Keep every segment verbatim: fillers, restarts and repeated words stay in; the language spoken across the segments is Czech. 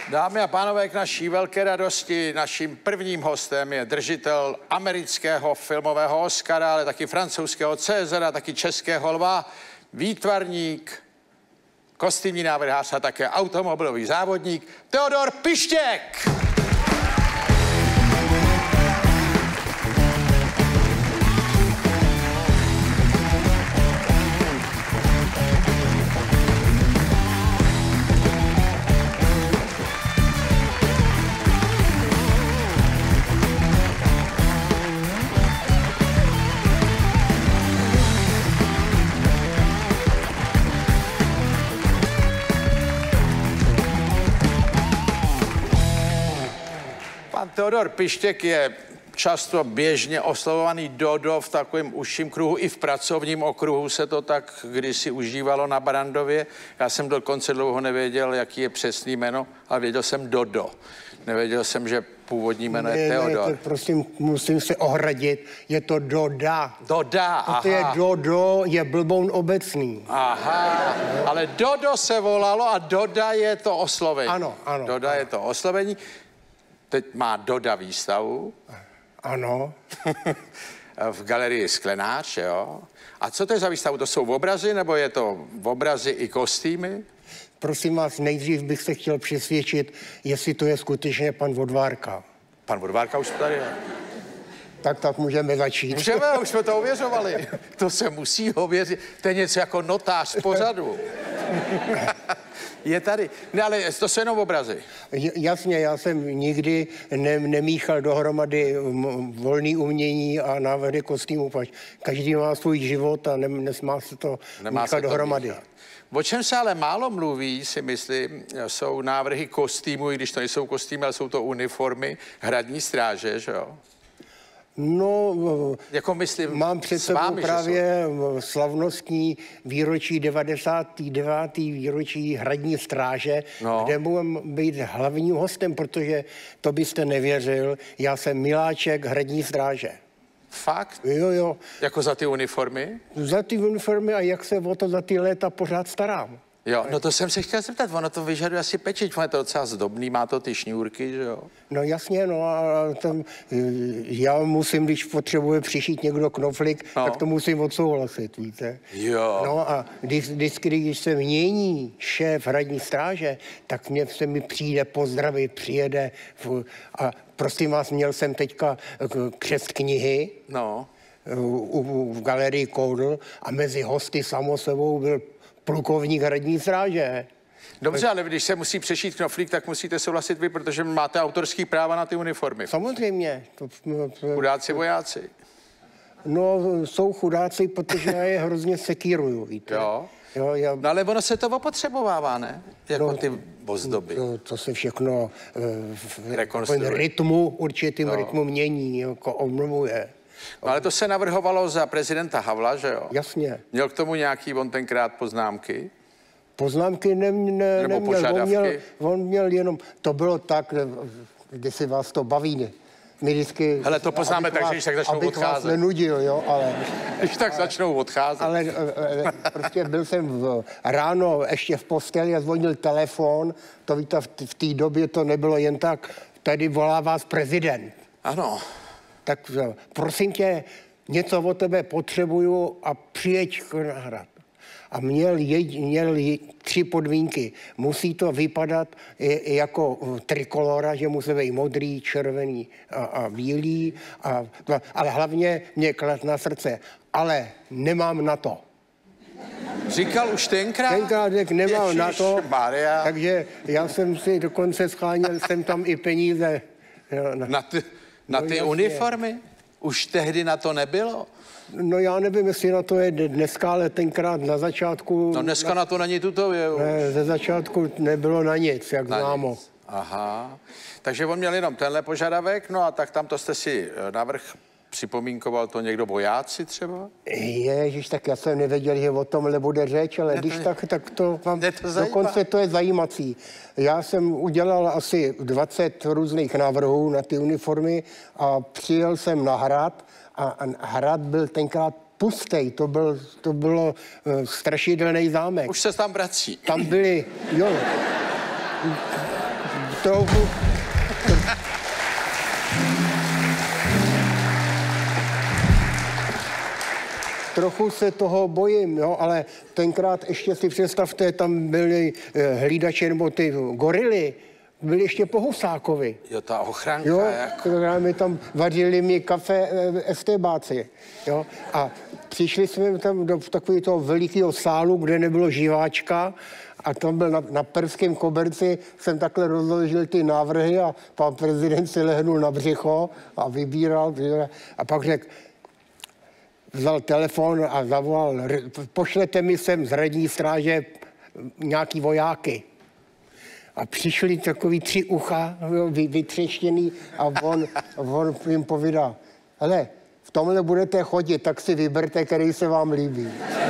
Dámy a pánové, k naší velké radosti naším prvním hostem je držitel amerického filmového Oscara, ale taky francouzského Césara, taky českého Lva, výtvarník, kostýmní návrhář a také automobilový závodník Teodor Pištěk. Teodor Pištěk je často běžně oslovovaný Dodo v takovém užším kruhu, i v pracovním okruhu se to tak kdysi užívalo na Barrandově. Já jsem dokonce dlouho nevěděl, jaký je přesný jméno, ale věděl jsem Dodo. Nevěděl jsem, že původní jméno ne, je Teodor. Ne, to prosím, musím se ohradit, je to Doda. Doda, aha. To je Dodo, je blboun obecný. Aha, ale Dodo se volalo a Doda je to oslovení. Ano, ano. Doda ano. je to oslovení. Teď má Doda výstavu. Ano. V galerii Sklenář, jo. A co to je za výstavu? To jsou obrazy, nebo je to obrazy i kostýmy? Prosím vás, nejdřív bych se chtěl přesvědčit, jestli to je skutečně pan Vodvárka. Pan Vodvárka už tady je. Tak, tak můžeme začít. Můžeme, už jsme to ověřovali. To se musí ověřit. To je něco jako notář z pořadu. Je tady. Ne, ale to jsou jenom obrazy. Jasně, já jsem nikdy ne, nemíchal dohromady volný umění a návrhy kostýmů. Každý má svůj život a ne, nesmá se to Nemá míchat se to dohromady. Míchat. O čem se ale málo mluví, si myslím, jsou návrhy kostýmů, i když to nejsou kostýmy, ale jsou to uniformy hradní stráže, že jo? No, jako myslím, mám před sebou vámi, právě slavnostní výročí devadesátého devátého výročí hradní stráže, no. Kde můžu být hlavním hostem, protože to byste nevěřil, já jsem miláček hradní stráže. Fakt? Jo, jo. Jako za ty uniformy? Za ty uniformy a jak se o to za ty léta pořád starám. Jo, no to jsem se chtěl zeptat, ono to vyžaduje asi pečiť, ono je to docela zdobný, má to ty šňůrky, že jo? No jasně, no a tam, já musím, když potřebuje přišít někdo knoflík, no. Tak to musím odsouhlasit, víte? Jo. No a když, vždycky, když se mění šéf hradní stráže, tak mě se mi přijde pozdravit, přijede v, a prosím vás, měl jsem teďka křest knihy. No. U, v galerii Koudl a mezi hosty samo sebou byl plukovník hradní stráže. Dobře, ale když se musí přešít knoflík, tak musíte souhlasit vy, protože máte autorský práva na ty uniformy. Samozřejmě. To, to, chudáci vojáci. No, jsou chudáci, protože já je hrozně sekíruju, víte. Jo. Jo, já... No ale ono se to opotřebovává, ne? Jako no, ty ozdoby. No, to se všechno uh, v rytmu, určitým no. rytmu mění, jako omluvuje. No, ale to se navrhovalo za prezidenta Havla, že jo? Jasně. Měl k tomu nějaký on tenkrát poznámky? Poznámky ne, ne, Nebo neměl. požadavky? On měl, on měl jenom, to bylo tak, když si vás to baví, my vždycky... Hele, to poznáme tak, že když tak začnou abych odcházet. Abych vás nenudil, jo, ale... Když tak začnou odcházet. Ale prostě byl jsem v, ráno ještě v posteli a zvonil telefon, to víte, v, v té době to nebylo jen tak, tady volá vás prezident. Ano. Tak prosím tě, něco od tebe potřebuju a přijeď na hrad. A měl, jed, měl tři podmínky. Musí to vypadat jako trikolora, že musí být modrý, červený a, a bílý, a, ale hlavně mě klad na srdce. Ale nemám na to. Říkal už tenkrát? Tenkrát nemám Ježiš, na to, Maria. Takže já jsem si dokonce scháněl jsem tam i peníze. Na, na ty, na ty no, uniformy? Už tehdy na to nebylo? No já nevím, jestli na to je dneska, ale tenkrát na začátku... No dneska na, na to není tutově už. Ne, ze začátku nebylo na nic, jak na známo. Nic. Aha. Takže on měl jenom tenhle požadavek, no a tak tam to jste si navrch připomínkoval to někdo, vojáci třeba? Ježiš, tak já jsem nevěděl, že o tomhle bude řeč, ale ne, když ne, tak, tak to vám... To dokonce to je zajímací. Já jsem udělal asi dvacet různých návrhů na ty uniformy a přijel jsem na hrad a, a hrad byl tenkrát pustej, to, byl, to bylo uh, strašidelný zámek. Už se tam vrací. Tam byly, jo, trochu, trochu se toho bojím, jo, ale tenkrát ještě si představte, tam byly hlídače nebo ty gorily, byli ještě po Husákovi. Jo, ta ochranka. Jo, jako... mi tam vařili mi kafe STBáci, jo, a přišli jsme tam do takového toho velikého sálu, kde nebylo živáčka, a tam byl na, na perském koberci, jsem takhle rozložil ty návrhy a pan prezident si lehnul na břicho a vybíral, a pak řekl, vzal telefon a zavolal, pošlete mi sem z radní stráže nějaký vojáky. A přišli takový tři ucha, vy, vytřeštěný, a on, on jim povídá, hele, v tomhle budete chodit, tak si vyberte, který se vám líbí.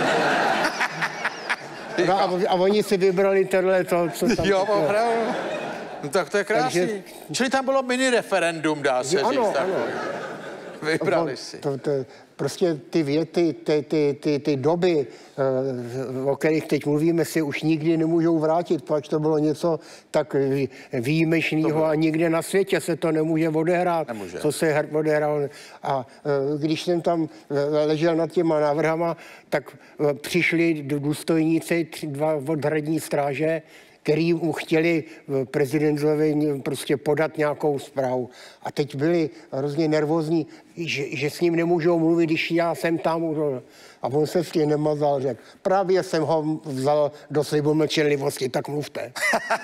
No a, a oni si vybrali tenhle to, co tam... Jo, opravdu. No tak to je krásný. Takže... Čili tam bylo mini referendum, dá se ano, říct. Ano. Vybrali si. To, to, prostě ty věty, ty, ty, ty, ty doby, o kterých teď mluvíme, si už nikdy nemůžou vrátit, protože to bylo něco tak výjimečného a nikde na světě se to nemůže odehrát. Nemůže. Co se odehrálo. A když jsem tam ležel nad těma návrhama, tak přišli důstojníci, dva od hradní stráže, který mu chtěli prezidentovi prostě podat nějakou zprávu. A teď byli hrozně nervózní, že, že s ním nemůžou mluvit, když já jsem tam. A on se s tím nemazal, řekl, právě jsem ho vzal do slibu mlčenlivosti, tak mluvte.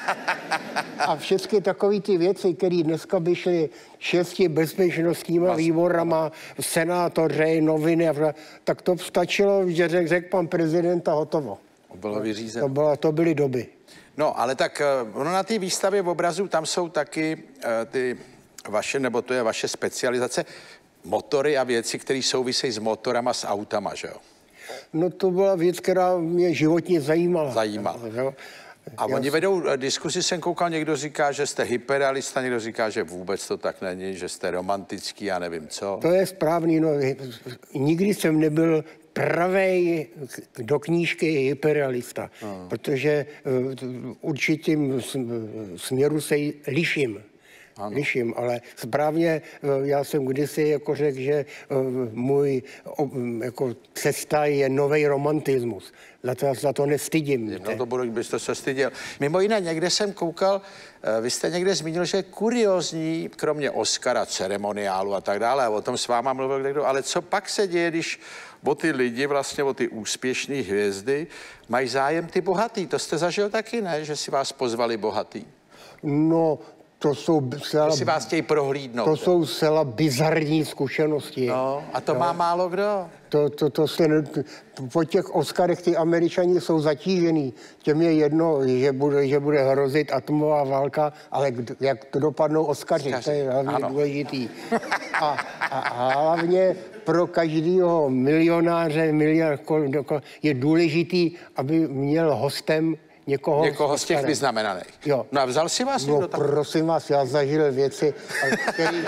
A všechny takové ty věci, které dneska by šly šesti bezpečnostníma výborama, senátoři, noviny, tak to stačilo, že řekl řek pan prezident a hotovo. Bylo vyřízeno. To, bylo, to byly doby. No, ale tak ono na té výstavě v obrazu, tam jsou taky uh, ty vaše, nebo to je vaše specializace, motory a věci, které souvisejí s motorama, s autama, že jo? No to byla věc, která mě životně zajímala. Zajímala. Jo? A Já oni vedou diskusi, jsem koukal, někdo říká, že jste hyperrealista, někdo říká, že vůbec to tak není, že jste romantický, já nevím co. To je správný, no, nikdy jsem nebyl pravej do knížky hyperrealista, no. Protože uh, určitým směru se liším. Ano. Liším, ale správně já jsem kdysi jako řekl, že můj jako cesta je nový romantismus. Za to, za to nestydím. No to budu, byste se styděl. Mimo jiné, někde jsem koukal, vy jste někde zmínil, že je kuriózní, kromě Oscara, ceremoniálu a tak dále, a o tom s váma mluvil někdo, ale co pak se děje, když o ty lidi, vlastně o ty úspěšné hvězdy, mají zájem ty bohatý. To jste zažil taky, ne? Že si vás pozvali bohatý? No, to jsou zcela, si vás chtějí prohlídnout. To jsou zcela bizarní zkušenosti. No, a to no. má málo kdo. To, to, to se, po těch Oscarech ty Američani jsou zatížený. Těm je jedno, že bude, že bude hrozit atomová válka, ale kdo, jak to dopadnou Oscaři, to je hlavně ano. důležitý. A, a hlavně pro každého milionáře miliard, je důležitý, aby měl hostem Někoho, Někoho z těch vyznamenaných. Jo. No a vzal si vás někdo no, tam? Prosím vás, já zažil věci, který,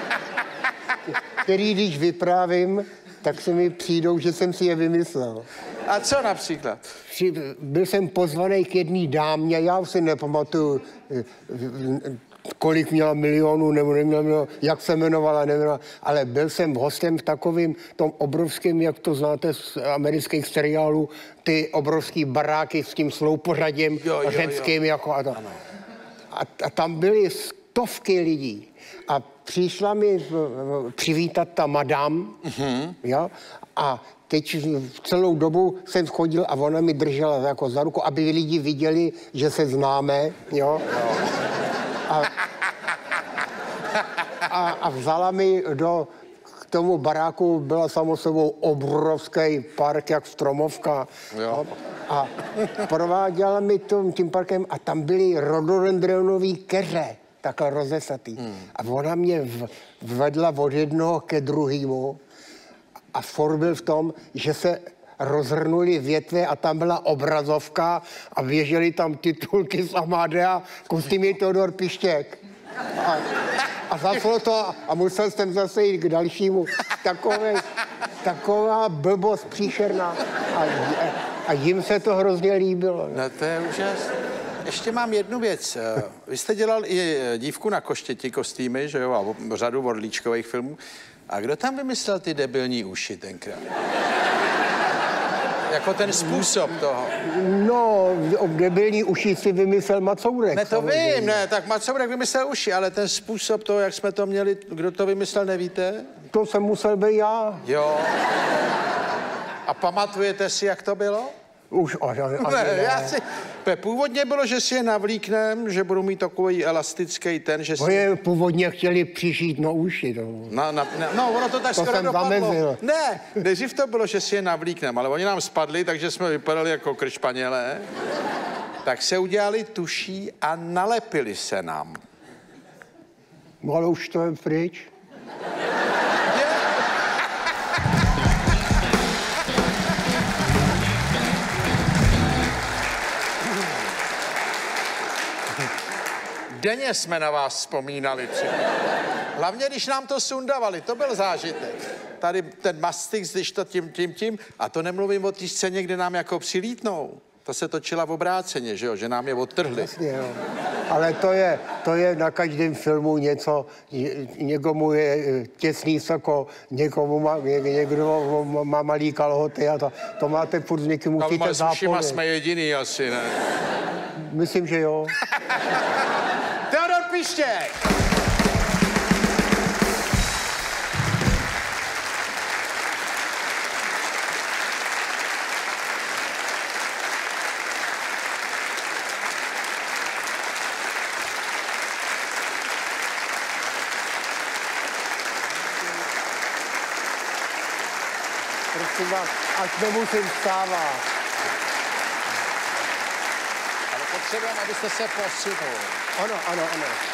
který když vyprávím, tak se mi přijdou, že jsem si je vymyslel. A co například? Byl jsem pozvaný k jedné dámě, já už si nepamatuju, kolik měla milionů, nebo neměla milionů, jak se jmenovala, neměla, ale byl jsem hostem v takovým tom obrovském, jak to znáte z amerických seriálů, ty obrovský baráky s tím sloupořadím řeckým, jako a to. A, a tam byly stovky lidí. A přišla mi v, v, přivítat ta madam, mm-hmm. jo, a teď celou dobu jsem chodil a ona mi držela jako za ruku, aby lidi viděli, že se známe, jo. jo. A, a, a vzala mi do, k tomu baráku, byla samo sebou obrovský park, jak Stromovka. Jo. A prováděla mi tom, tím parkem a tam byly rododendronový keře, takhle rozesatý. Hmm. A ona mě v, vedla od jednoho ke druhému a for byl v tom, že se rozhrnuli větve a tam byla obrazovka a běžely tam titulky z Amadea, kostýmy Teodor Pištěk. A, a zaslo to a musel jsem zase jít k dalšímu. Takové, taková blbost příšerná. A, a jim se to hrozně líbilo. No to je úžasné. ještě mám jednu věc. Vy jste dělal i Dívku na koštěti kostýmy, že jo, a řadu Vorlíčkových filmů. A kdo tam vymyslel ty debilní uši tenkrát? Jako ten způsob toho. No, debilní uši si vymyslel Macourek. Ne, to samozřejmě. Vím, ne, tak Macourek vymyslel uši, ale ten způsob toho, jak jsme to měli, kdo to vymyslel, nevíte? To jsem musel být já. Jo. A pamatujete si, jak to bylo? Už až, až ne, ne. Já si, původně bylo, že si je navlíknem, že budou mít takový elastický ten, že si... Moje původně chtěli přišít na uši. To. Na, na, na, no, ono to tak To skoro jsem dopadlo. zamezil. Ne, nejdřív to bylo, že si je navlíknem, ale oni nám spadli, takže jsme vypadali jako kršpanělé. Tak se udělali tuší a nalepili se nám. No, ale už to je pryč. Denně jsme na vás vzpomínali třeba. Hlavně, když nám to sundavali, to byl zážitek. Tady ten mastix, když to tím, tím, tím, a to nemluvím o té scéně, kde nám jako přilítnou. To se točila v obráceně, že jo, že nám je odtrhli. Jasně, jo. Ale to je, to je na každém filmu něco, někomu je těsný sako, někomu má, někdo má malý kalhoty a to, to máte furt s někým, musíte zápovět. S jsme jediný asi, ne? Myslím, že jo. Teodor Pištěk! Prosím vás, až nemusím vstávat. Ale potřebujeme, abyste se posunul. Ano, ano, ano.